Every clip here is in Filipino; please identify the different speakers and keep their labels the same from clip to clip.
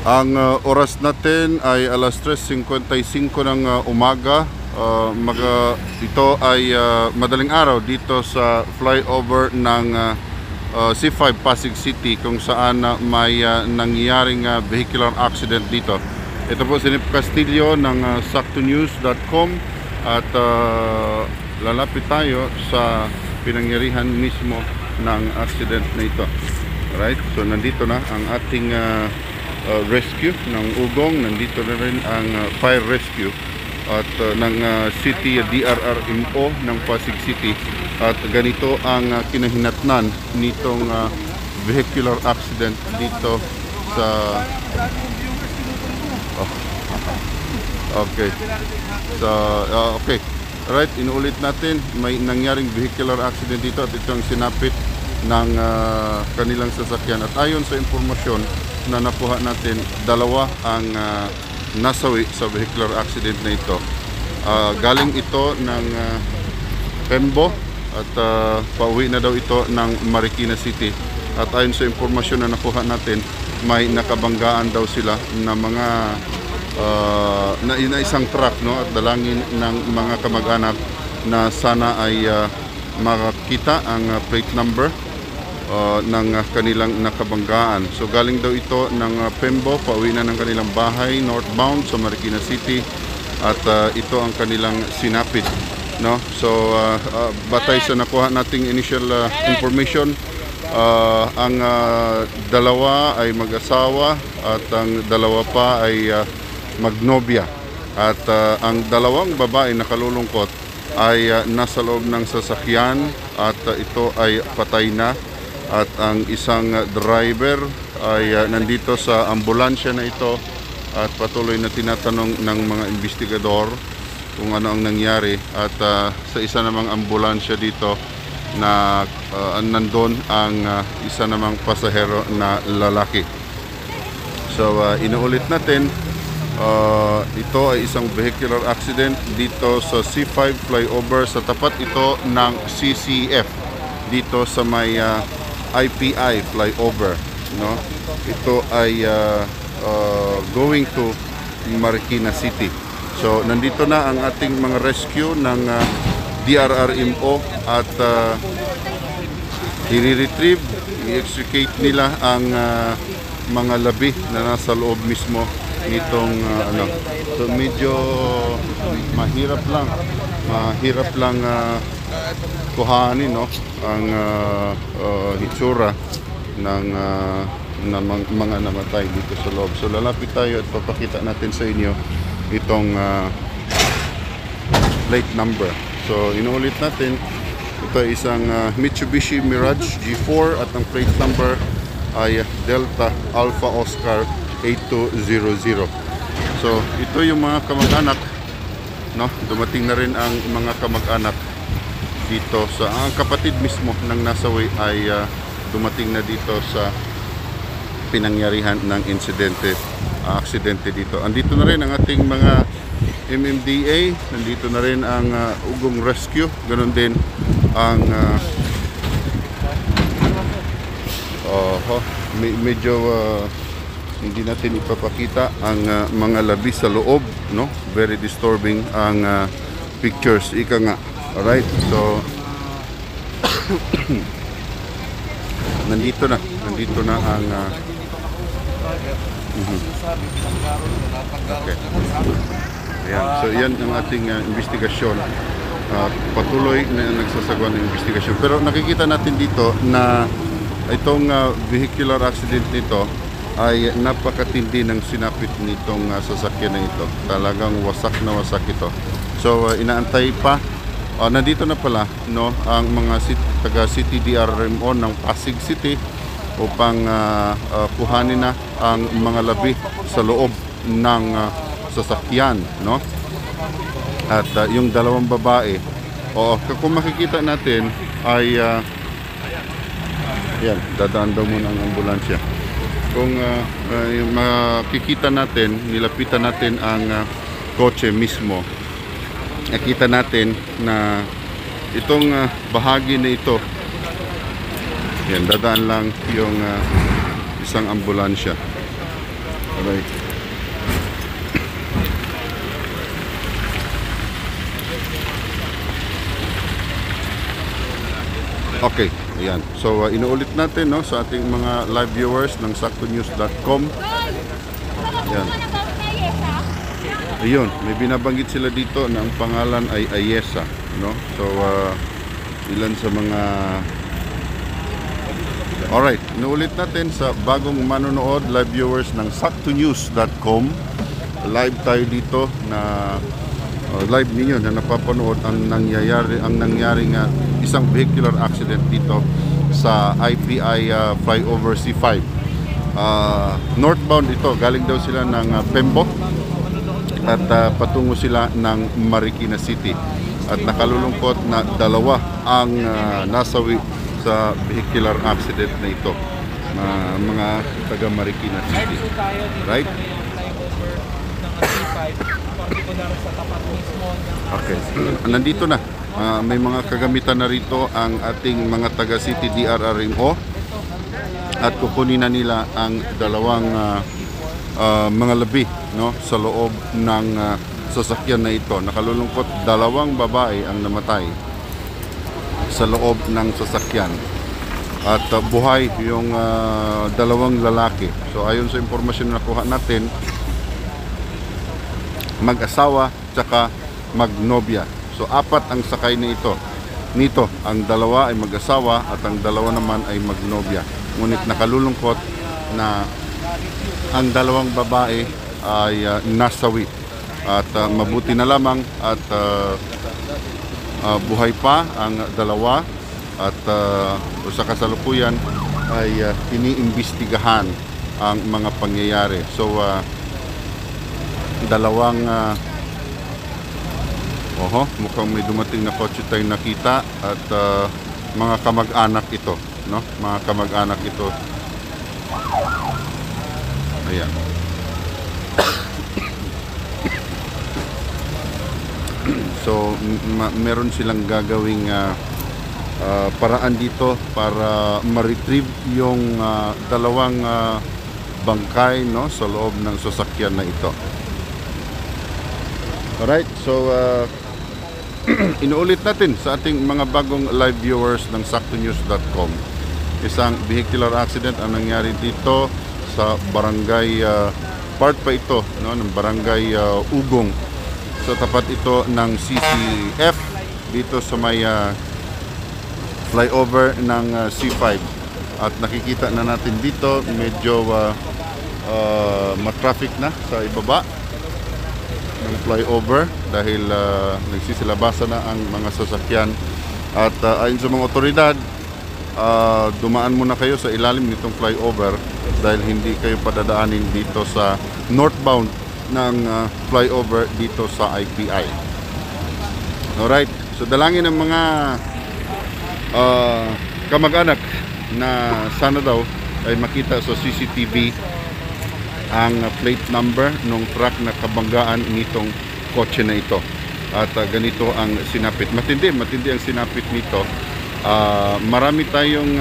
Speaker 1: Ang oras natin ay alas 3:55 ng umaga. Ito ay madaling araw dito sa flyover ng C5 Pasig City, kung saan may nangyaring vehicular accident dito. Ito po si Nip Castillo ng saktonews.com at lalapit tayo sa pinangyarihan mismo ng accident na ito. Alright, so nandito na ang ating rescue ng Ugong, nandito na rin ang fire rescue at ng City DRRMO ng Pasig City, at ganito ang kinahinatnan nitong vehicular accident dito sa okay. So okay. Alright, inuulit natin, may nangyaring vehicular accident dito at ito ang sinapit ng kanilang sasakyan, at ayon sa impormasyon na nakuha natin, dalawa ang nasawi sa vehicular accident na ito. Galing ito ng Pembo at pauwi na daw ito ng Marikina City, at ayon sa impormasyon na nakuha natin, may nakabanggaan daw sila na mga na isang truck, no, at dalangin ng mga kamag-anak na sana ay makakita ang plate number ng kanilang nakabanggaan. So galing daw ito ng Pembo, pauwi na ng kanilang bahay northbound sa Marikina City, at ito ang kanilang sinapit, no. So batay sa nakuha nating initial information, ang dalawa ay mag-asawa at ang dalawa pa ay magnobya, at ang dalawang babae na kalulungkot ay nasa loob ng sasakyan at ito ay patay na, at ang isang driver ay nandito sa ambulansya na ito at patuloy na tinatanong ng mga investigador kung ano ang nangyari. At sa isa namang ambulansya dito na nandun ang isa namang pasahero na lalaki. So inuulit natin, ito ay isang vehicular accident dito sa C5 flyover, sa tapat ito ng CCF dito sa may IPI flyover, no. Ito ay going to Marikina City. So nandito na ang ating mga rescue ng DRRMO at i-retrieve, i-extricate nila ang mga labi na nasa loob mismo nitong so medyo mahirap lang kuhanin, no, ang hitsura ng mga namatay dito sa loob. So lalapit tayo at papakita natin sa inyo itong plate number. So inuulit natin, ito ay isang Mitsubishi Mirage G4 at ang plate number ay Delta Alpha Oscar 8200. So ito yung mga kamag-anak, no, dumating na rin ang mga kamag-anak dito sa ang kapatid mismo ng nasawi ay dumating na dito sa pinangyarihan ng aksidente dito. Andito na rin ang ating mga MMDA, nandito na rin ang Ugong Rescue, ganoon din ang medyo hindi natin ipapakita ang mga labi sa loob, no, very disturbing ang pictures, ika nga. Alright, so nandito na ang okay. Ayan. So yan ang ating investigasyon. Patuloy na nagsasagawa ng investigasyon. Pero nakikita natin dito na itong vehicular accident nito ay napakatindi ng sinapit nitong sasakyan na ito. Talagang wasak na wasak ito. So inaantay pa. Nandito na pala, no, ang mga taga City DRRMO ng Pasig City upang kuhanin na ang mga labi sa loob ng sasakyan, no. At yung dalawang babae, kung makikita natin ay yan, dadaan daw muna ang ambulansya. Kung makikita natin, nilapitan natin ang kotse mismo, nakita natin na itong bahagi na ito, yan, dadaan lang yung isang ambulansya. Alright. Okay, ayan. So inuulit natin, no, sa ating mga live viewers ng saktonews.com. Ayan. Ayun, may binabanggit sila dito na ang pangalan ay Ayesa, no? So ilan sa mga Alright, inuulit natin sa bagong manonood, live viewers ng saktonews.com. Live tayo dito na live ninyo na napapanood ang nangyari nga isang vehicular accident dito sa IPI flyover C5. Northbound ito, galing daw sila ng Pembo at patungo sila ng Marikina City. At nakalulungkot na dalawa ang nasawi sa vehicular accident na ito, mga taga Marikina City. Right? Okay. Nandito na. May mga kagamitan na rito ang ating mga taga City DRRMO at kukunin na nila ang dalawang mga labi, no, sa loob ng sasakyan na ito. Nakalulungkot, dalawang babae ang namatay sa loob ng sasakyan at buhay yung dalawang lalaki. So ayon sa impormasyon na nakuha natin, mag-asawa tsaka magnobya. So apat ang sakay nito. Ang dalawa ay mag-asawa at ang dalawa naman ay magnobya. Ngunit nakalulungkot na ang dalawang babae ay nasawi. At mabuti na lamang at buhay pa ang dalawa at sa kasalukuyan ay iniimbestigahan ang mga pangyayari. So dalawang mukhang may dumating na kotse tayong nakita at mga kamag-anak ito, no? Mga kamag-anak ito. Ayan. So meron silang gagawing paraan dito para ma-retrieve yung dalawang bangkay, no, sa loob ng sasakyan na ito. Alright, so inuulit natin sa ating mga bagong live viewers ng saktonews.com. Isang vehicular accident ang nangyari dito sa barangay, part pa ito, no, ng barangay Ugong, sa tapat ito ng CCF dito sa may flyover ng C5. At nakikita na natin dito medyo matraffic na sa ibaba ng flyover dahil nagsisilabasan na ang mga sasakyan. At ayon sa mga otoridad, dumaan muna kayo sa ilalim nitong flyover dahil hindi kayo padadaanin dito sa northbound ng flyover dito sa IPI. Alright, so dalangin ng mga kamag-anak na sana daw ay makita sa CCTV ang plate number ng truck na kabanggaan nitong kotse na ito. At ganito ang sinapit. Matindi ang sinapit nito. Marami tayong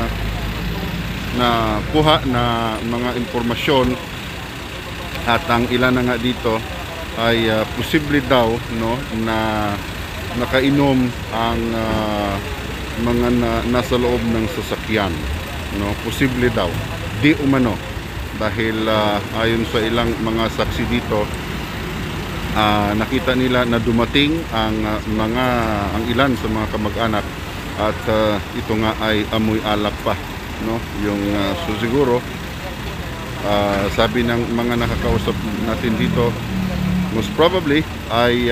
Speaker 1: nakuha na mga impormasyon at ang ilan na nga dito ay posible daw, no, na nakainom ang mga nasa loob ng sasakyan, no, posible daw, di umano, dahil ayon sa ilang mga saksi dito, nakita nila na dumating ang ilan sa mga kamag-anak at ito nga ay amoy alak pa, no, yung so siguro sabi ng mga nakakausap natin dito, most probably ay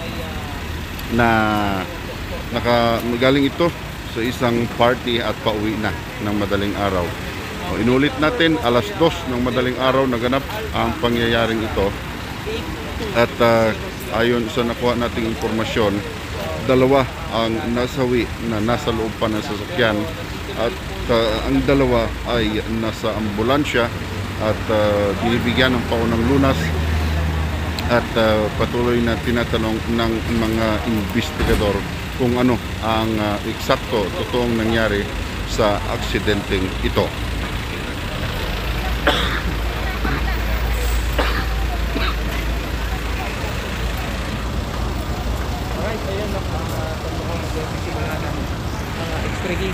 Speaker 1: galing ito sa isang party at pauwi na ng madaling araw. Inulit natin, alas 2 ng madaling araw naganap ang pangyayaring ito. At ayon sa nakuha nating impormasyon, dalawa ang nasawi na nasa loob pa ng sasakyan at ang dalawa ay nasa ambulansya at binibigyan ng paunang lunas at patuloy na tinatanong ng mga investigador kung ano ang eksakto, totoong nangyari sa aksidenteng ito.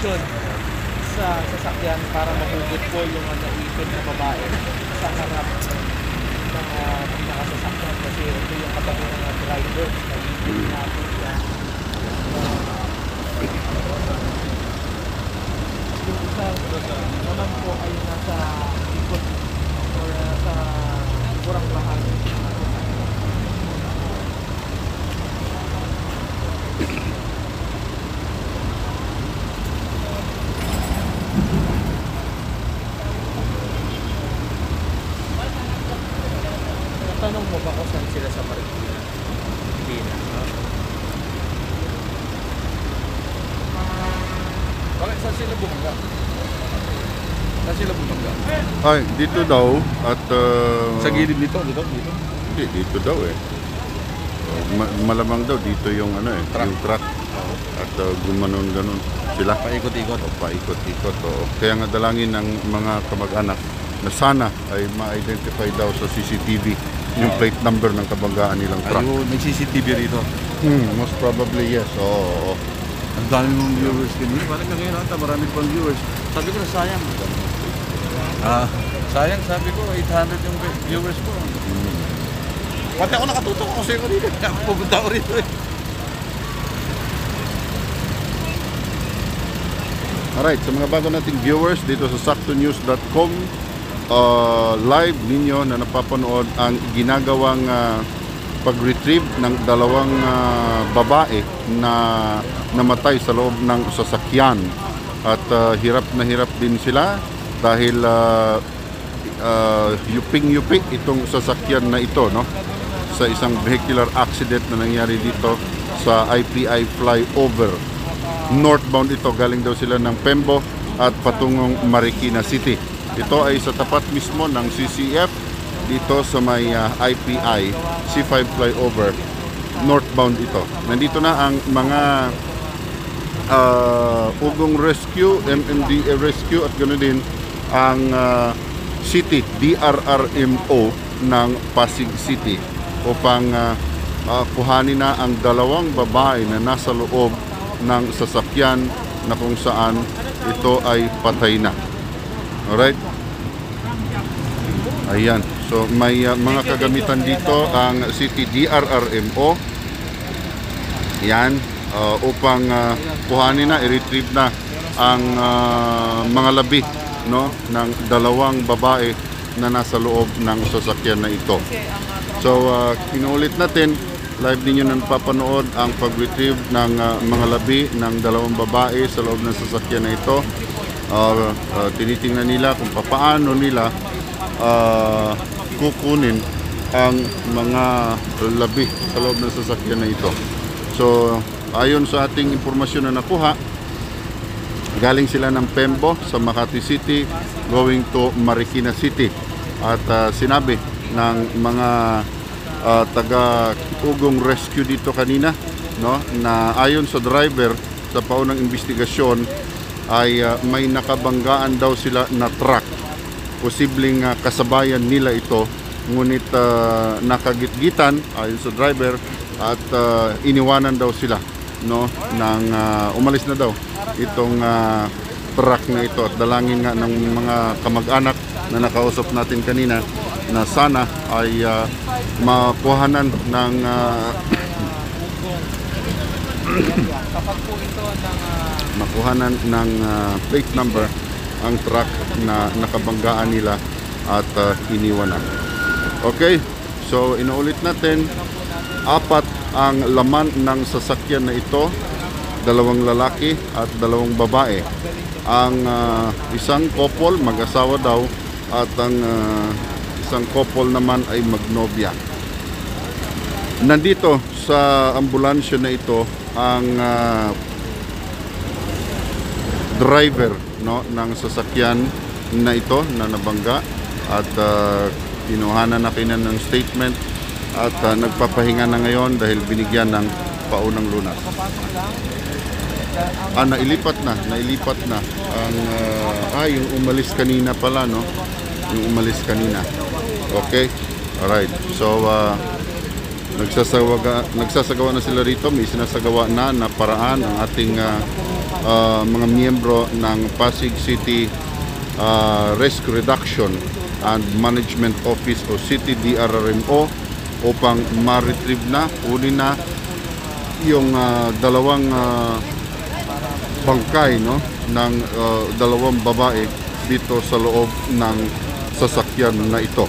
Speaker 2: ignition sa sasakyan para mahugot po yung naipit na babae sa harap ng nakasasakyan kasi ito yung katabi ng driver naipit na po siya. Yung isa naman po ay nasa likod or sa kurang bahagi. Natanong mo ba kung saan sila sa Marikina? Hindi na. Bakit saan sila bumangga? Saan sila bumangga?
Speaker 1: Ay, dito daw at
Speaker 2: Sa gilid nito, dito?
Speaker 1: hindi, dito daw eh. Malamang daw dito yung ano eh,
Speaker 2: Truck.
Speaker 1: yung truck. At gumanon ganon sila.
Speaker 2: Paikot-ikot.
Speaker 1: Paikot-ikot. Kaya nga dalangin ng mga kamag-anak na sana ay ma-identify daw sa CCTV yung plate number ng kabanggaan nilang truck.
Speaker 2: Ayun, may CCTV rito.
Speaker 1: Most probably yes. Oo.
Speaker 2: Ang dami mong viewers kanina. Parang ngayon ata, marami pang viewers. Sabi ko na sayang. Sayang, sabi ko, 800 yung viewers ko. Pati ako nakatutok ako sa'yo kanina. Pupunta ko rito eh.
Speaker 1: Alright, sa mga bago nating viewers dito sa saktonews.com, live ninyo na napapanood ang ginagawang pag-retrieve ng dalawang babae na namatay sa loob ng sasakyan. At hirap na hirap din sila dahil yuping-yupi itong sasakyan na ito, no? Sa isang vehicular accident na nangyari dito sa IPI flyover. Northbound ito, galing daw sila ng Pembo at patungong Marikina City. Ito ay sa tapat mismo ng CCF dito sa may IPI C5 flyover. Northbound ito. Nandito na ang mga Ugong Rescue, MMDA Rescue at ganoon din ang City DRRMO ng Pasig City upang kuhanin na ang dalawang babae na nasa loob ng sasakyan na kung saan ito ay patay na. Alright? Ayan. So may mga kagamitan dito ang City DRRMO. Yan. Upang kuhanin na, i-retrieve na ang mga labi, no, ng dalawang babae na nasa loob ng sasakyan na ito. So inuulit natin, live ninyo na napapanood ang pag-retrieve ng mga labi ng dalawang babae sa loob ng sasakyan na ito. Tinitingnan nila kung paano nila kukunin ang mga labi sa loob ng sasakyan na ito. So ayon sa ating impormasyon na nakuha, galing sila ng Pembo sa Makati City going to Marikina City. At sinabi ng mga taga Ugong Rescue dito kanina, no, na ayon sa driver sa paunang investigasyon ay may nakabanggaan daw sila na truck. Posibleng kasabayan nila ito, ngunit nakagitgitan ayon sa driver at iniwanan daw sila, no, ng umalis na daw itong truck na ito. At dalangin nga ng mga kamag-anak na nakausap natin kanina na sana ay makuhanan ng makuhanan ng plate number ang truck na nakabanggaan nila at iniwanan. Okay, so inuulit natin, 4 ang laman ng sasakyan na ito, 2 lalaki at 2 babae. Ang isang couple, mag-asawa daw, at ang isang couple naman ay magnobya. Nandito sa ambulansya na ito ang driver, no, ng sasakyan na ito na nabangga at kinuhanan na kanya ng statement at nagpapahinga na ngayon dahil binigyan ng paunang lunas. Nailipat na ang yung umalis kanina pala, no, yung umalis kanina. Okay, alright, so nagsasagawa na sila rito. May sinasagawa na paraan ang ating mga miyembro ng Pasig City Risk Reduction and Management Office o City DRRMO upang ma-retrieve na, kunin na yung dalawang bangkay, no, ng dalawang babae dito sa loob ng sasakyan na ito.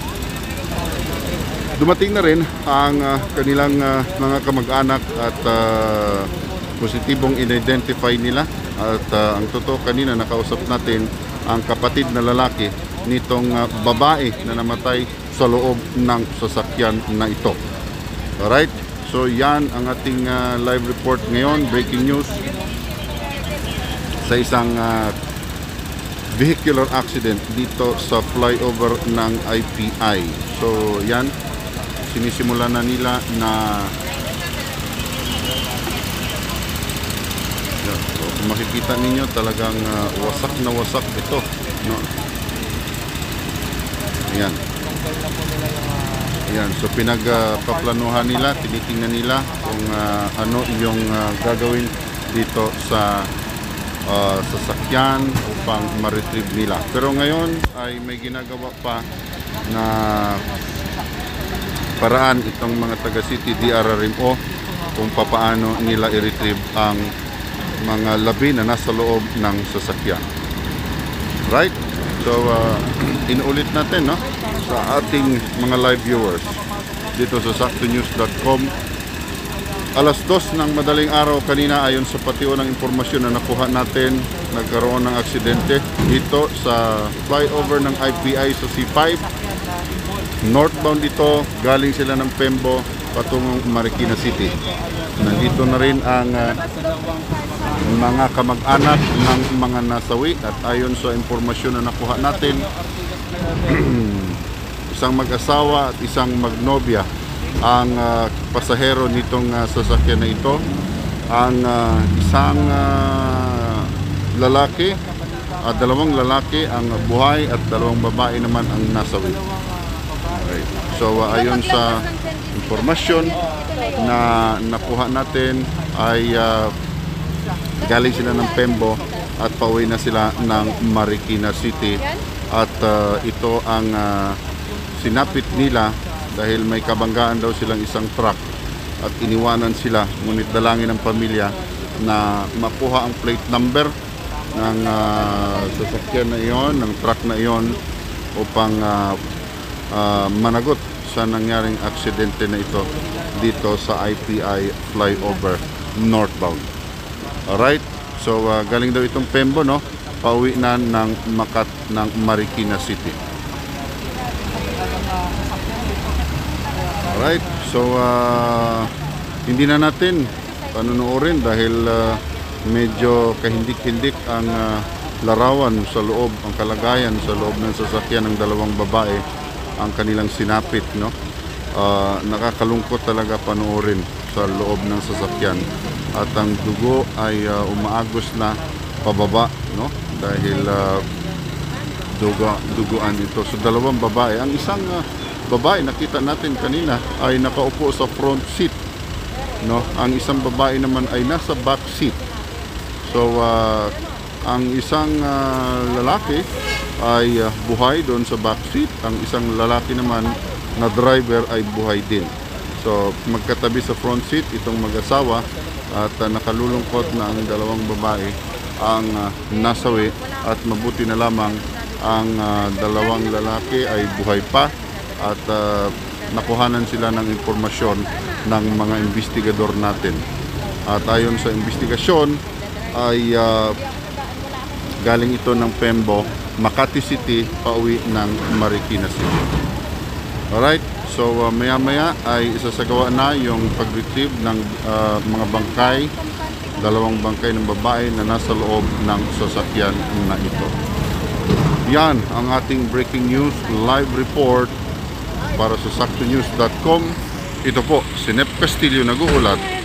Speaker 1: Dumating na rin ang kanilang mga kamag-anak at positibong in-identify nila at ang totoo, kanina nakausap natin ang kapatid na lalaki nitong babae na namatay sa loob ng sasakyan na ito. Alright, so yan ang ating live report ngayon, breaking news sa isang vehicular accident dito sa flyover ng IPI. So yan, sinisimula na nila na yan. So, kung makikita ninyo talagang wasak na wasak ito, no? Ayan. Ayan, so pinagpaplanuhan nila, tinitingnan nila kung ano yung gagawin dito sa sasakyan upang ma-retrieve nila. Pero ngayon ay may ginagawa pa na paraan itong mga taga City DRRMO kung papaano nila i-retrieve ang mga labi na nasa loob ng sasakyan. Right? So, inulit natin, no, sa ating mga live viewers dito sa saktonews.com. Alas 2 ng madaling araw kanina, ayon sa patiunang impormasyon na nakuha natin, nagkaroon ng aksidente dito sa flyover ng IPI sa C5. Northbound ito, galing sila ng Pembo patungong Marikina City. Nandito na rin ang mga kamag-anak ng mga nasawi at ayon sa impormasyon na nakuha natin, isang mag-asawa at isang magnobya ang pasahero nitong sasakyan na ito. Ang isang lalaki at dalawang lalaki ang buhay at dalawang babae naman ang nasawi. Okay. So ayon sa impormasyon na nakuha natin ay galing sila ng Pembo at pauwi na sila ng Marikina City at ito ang sinapit nila dahil may kabanggaan daw silang isang truck at iniwanan sila, ngunit dalangin ng pamilya na makuha ang plate number ng sasakyan na iyon, ng truck na iyon upang managot sa nangyaring aksidente na ito dito sa IPI flyover northbound. Alright, so galing daw itong Pembo, no, pauwi na ng Marikina City. Alright, so hindi na natin panunuorin dahil medyo kahindik-hindik ang larawan sa loob, ang kalagayan sa loob ng sasakyan ng dalawang babae, ang kanilang sinapit, no. Nakakalungkot talaga panuorin sa loob ng sasakyan at ang dugo ay umaagos na pababa, no, dahil duguan ito. So dalawang babae, ang isang babae nakita natin kanina ay nakaupo sa front seat, no, ang isang babae naman ay nasa back seat. So ang isang lalaki ay buhay doon sa back seat, ang isang lalaki naman na driver ay buhay din. So magkatabi sa front seat itong mag-asawa at nakalulungkot na ang dalawang babae ang nasawi at mabuti na lamang ang dalawang lalaki ay buhay pa at nakuhanan sila ng impormasyon ng mga investigador natin. At ayon sa investigasyon ay galing ito ng Pembo, Makati City, pauwi ng Marikina City. Alright, so maya-maya ay isasagawa na yung pag-retrieve ng mga bangkay, dalawang bangkay ng babae na nasa loob ng sasakyan na ito. Yan ang ating breaking news live report para sa saktonews.com. Ito po, si Nep Castillo nag-uulat